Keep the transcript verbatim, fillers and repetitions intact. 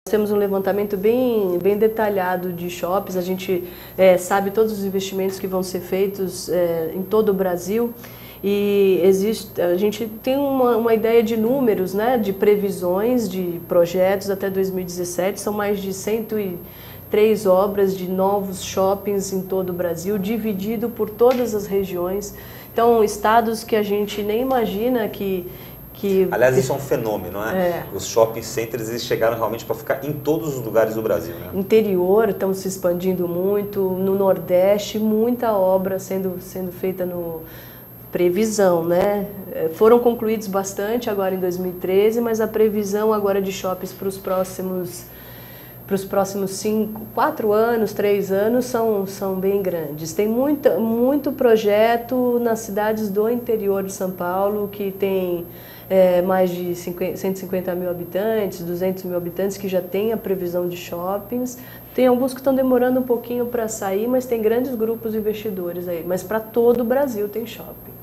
Temos um levantamento bem, bem detalhado de shoppings, a gente é, sabe todos os investimentos que vão ser feitos é, em todo o Brasil e existe, a gente tem uma, uma ideia de números, né, de previsões de projetos até dois mil e dezessete, são mais de cento e três obras de novos shoppings em todo o Brasil, dividido por todas as regiões, então estados que a gente nem imagina que Que, Aliás, isso é um fenômeno, né? É. Os shopping centers eles chegaram realmente para ficar em todos os lugares do Brasil, né? Interior, estão se expandindo muito, no Nordeste, muita obra sendo, sendo feita no previsão, né? Foram concluídos bastante agora em dois mil e treze, mas a previsão agora de shoppings para os próximos para os próximos cinco, quatro anos, três anos são, são bem grandes. Tem muita, muito projeto nas cidades do interior de São Paulo que tem é, mais de cento e cinquenta mil habitantes, duzentos mil habitantes que já tem a previsão de shoppings. Tem alguns que estão demorando um pouquinho para sair, mas tem grandes grupos de investidores aí. Mas para todo o Brasil tem shopping.